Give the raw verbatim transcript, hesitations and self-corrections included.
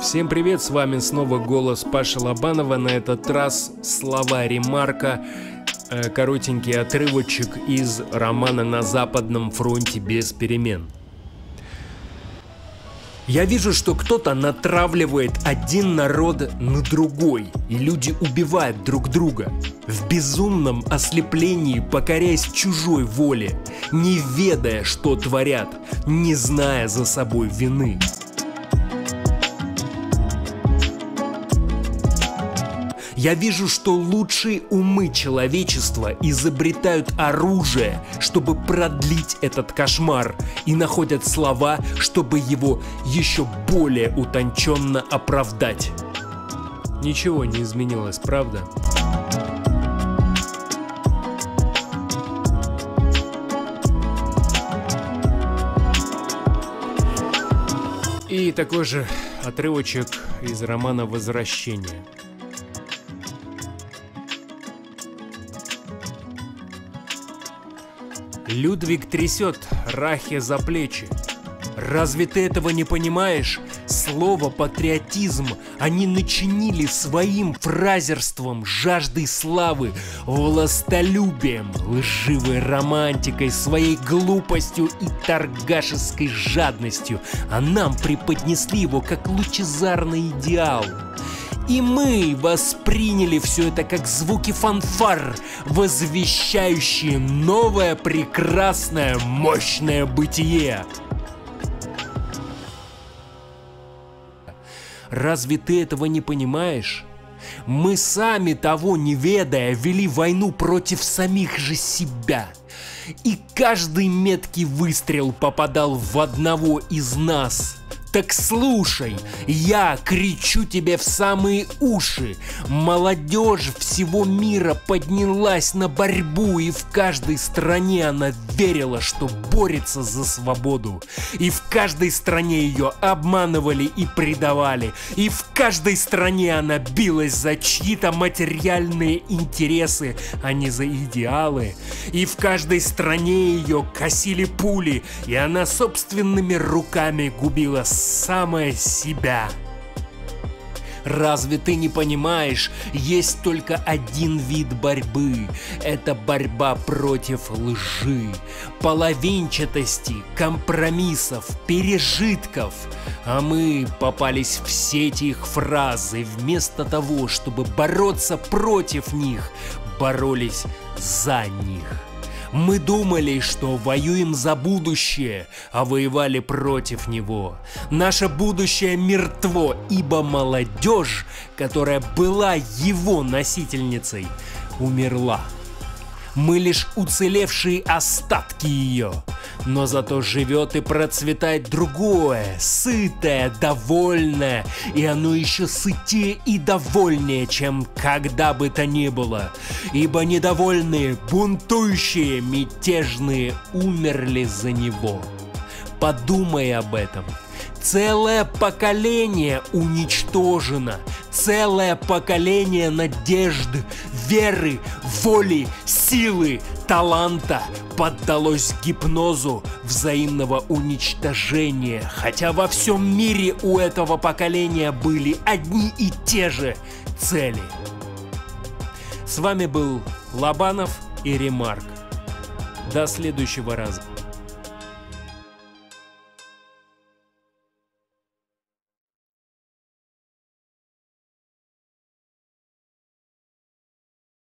Всем привет, с вами снова голос Паши Лобанова, на этот раз слова Ремарка, э, коротенький отрывочек из романа «На Западном фронте без перемен». Я вижу, что кто-то натравливает один народ на другой, и люди убивают друг друга. В безумном ослеплении, покоряясь чужой воле, не ведая, что творят, не зная за собой вины. Я вижу, что лучшие умы человечества изобретают оружие, чтобы продлить этот кошмар, и находят слова, чтобы его еще более утонченно оправдать. Ничего не изменилось, правда? И такой же отрывочек из романа «Возвращение». Людвиг трясет Рахе за плечи. Разве ты этого не понимаешь? Слово «патриотизм» они начинили своим фразерством, жаждой славы, властолюбием, лживой романтикой, своей глупостью и торгашеской жадностью, а нам преподнесли его как лучезарный идеал. И мы восприняли все это как звуки фанфар, возвещающие новое, прекрасное, мощное бытие. Разве ты этого не понимаешь? Мы сами, того не ведая, вели войну против самих же себя. И каждый меткий выстрел попадал в одного из нас. Так слушай, я кричу тебе в самые уши. Молодежь всего мира поднялась на борьбу, и в каждой стране она верила, что борется за свободу. И в каждой стране ее обманывали и предавали. И в каждой стране она билась за чьи-то материальные интересы, а не за идеалы. И в каждой стране ее косили пули, и она собственными руками губила самое себя. Разве ты не понимаешь, есть только один вид борьбы? Это борьба против лжи, половинчатости, компромиссов, пережитков. А мы попались в сети их фраз, и вместо того, чтобы бороться против них, боролись за них. Мы думали, что воюем за будущее, а воевали против него. Наше будущее мертво, ибо молодежь, которая была его носительницей, умерла. Мы лишь уцелевшие остатки ее. Но зато живет и процветает другое, сытое, довольное, и оно еще сытее и довольнее, чем когда бы то ни было. Ибо недовольные, бунтующие, мятежные умерли за него. Подумай об этом. Целое поколение уничтожено. Целое поколение надежды, веры, воли, силы, таланта поддалось гипнозу взаимного уничтожения. Хотя во всем мире у этого поколения были одни и те же цели. С вами был Лобанов и Ремарк. До следующего раза.